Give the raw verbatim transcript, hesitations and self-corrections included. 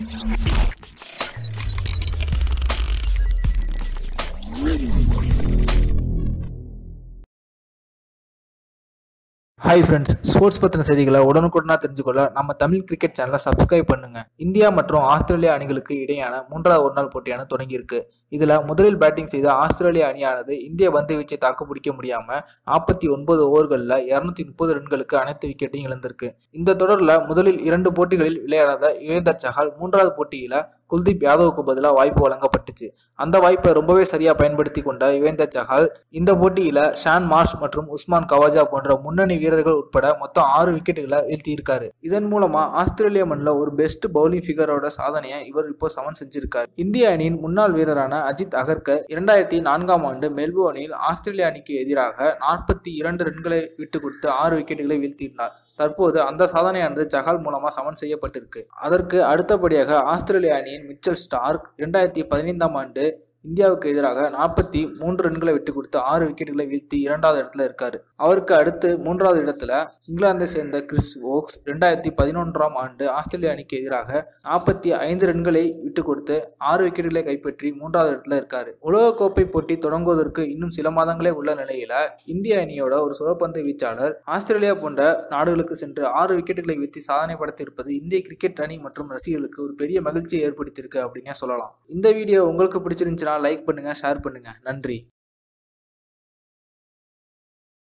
Hi friends, sports பத்தின செய்திகளை உடனுக்குடனா தெரிஞ்சுக்கொள்ள நம்ம தமிழ் கிரிக்கெட் சேனலை சப்ஸ்கிரைப் பண்ணுங்க. இந்தியா மற்றும் ஆஸ்திரேலியா அணிகளுக்கு இடையான மூன்றாவது ஒருநாள் போட்டியான தொடங்கி இருக்கு. இதுல முதலில் பேட்டிங் செய்த ஆஸ்திரேலியா அணியானது இந்திய பந்து வீச்சை தாக்கு பிடிக்க முடியாம நாற்பத்தி ஒன்பது ஓவர்கள்ல இருநூத்தி முப்பது ரன்களுக்கு அனைத்து விக்கெட்டையும் இழந்திருக்கு. இந்த தொடர்ல முதலில் இரண்டு போட்டிகளில் விளையாடாத யுவேந்தர் சஹால் மூன்றாவது போட்டியில குல்தீப் யாதவுக்கு பதிலாக வாய்ப்பு வழங்கப்பட்டுச்சு. அந்த வாய்ப்பை ரொம்பவே சரியா பயன்படுத்தி கொண்ட யுவேந்தர் சஹால் இந்த போட்டியில ஷான் மார்ஷ் மற்றும் உஸ்மான் கவாஜா போன்ற முன்னணி வீரர்கள் உட்பட மொத்தம் ஆறு விக்கெட்டுகளை வீழ்த்தி இருக்காரு. இதன் மூலமா ஆஸ்திரேலியா மண்ணில் ஒரு பெஸ்ட் பவுலிங் ஃபிகரோட சாதனையை இவர் இப்போ சமன் செஞ்சிருக்காரு. இந்திய அணியின் முன்னாள் வீரரான அஜித் அகர்கர் இரண்டாயிரத்தி நான்காம் ஆண்டு மெல்போர்னில் ஆஸ்திரேலிய அணிக்கு எதிராக நாற்பத்தி இரண்டு ரன்களை விட்டு கொடுத்து ஆறு விக்கெட்டுகளை வீழ்த்தினார். தற்போது அந்த சாதனையானது சஹால் மூலமா சமன் செய்யப்பட்டிருக்கு. அதற்கு அடுத்தபடியாக ஆஸ்திரேலிய அணியின் மிச்சல் ஸ்டார்க் இரண்டாயிரத்தி பதினைந்தாம் ஆண்டு இந்தியாவுக்கு எதிராக நாற்பத்தி மூன்று ரன்களை விட்டு கொடுத்து ஆறு விக்கெட்டுகளை வீழ்த்தி இரண்டாவது இடத்துல இருக்காரு. அவருக்கு அடுத்து மூன்றாவது இடத்துல இங்கிலாந்தை சேர்ந்த கிறிஸ் ஓக்ஸ் இரண்டாயிரத்தி பதினொன்றாம் ஆண்டு ஆஸ்திரேலிய அணிக்கு எதிராக நாற்பத்தி ஐந்து ரன்களை விட்டு கொடுத்து ஆறு விக்கெட்டுகளை கைப்பற்றி மூன்றாவது இடத்துல இருக்காரு. உலகக்கோப்பை போட்டி தொடங்குவதற்கு இன்னும் சில மாதங்களே உள்ள நிலையில இந்திய அணியோட ஒரு சுழற்பந்து வீச்சாளர் ஆஸ்திரேலியா போன்ற நாடுகளுக்கு சென்று ஆறு விக்கெட்டுகளை வீழ்த்தி சாதனை படைத்திருப்பது இந்திய கிரிக்கெட் அணி மற்றும் ரசிகர்களுக்கு ஒரு பெரிய மகிழ்ச்சியை ஏற்படுத்தியிருக்கு அப்படின்னே சொல்லலாம். இந்த வீடியோ உங்களுக்கு பிடிச்சிருந்துச்சுன்னா லைக் பண்ணுங்க, ஷேர் பண்ணுங்க. நன்றி.